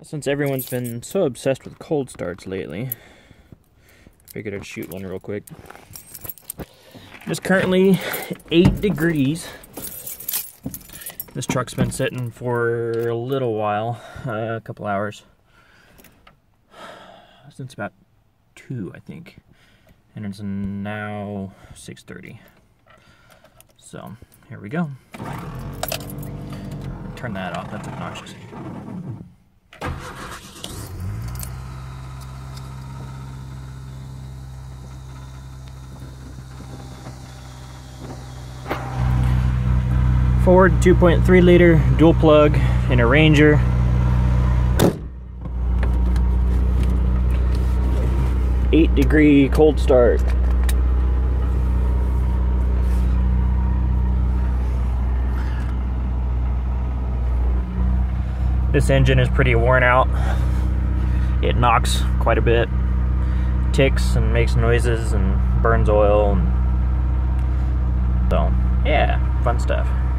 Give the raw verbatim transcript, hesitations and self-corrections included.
Since everyone's been so obsessed with cold starts lately, I figured I'd shoot one real quick. It's currently eight degrees. This truck's been sitting for a little while, uh, a couple hours. Since about two, I think. And it's now six thirty. So, here we go. Turn that off, that's obnoxious. Ford two point three liter dual plug in a Ranger. eight degree cold start. This engine is pretty worn out. It knocks quite a bit, ticks and makes noises and burns oil. And so, yeah, fun stuff.